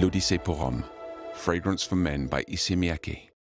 L'Odyssée pour Hommes, Fragrance for Men by Issey Miyake.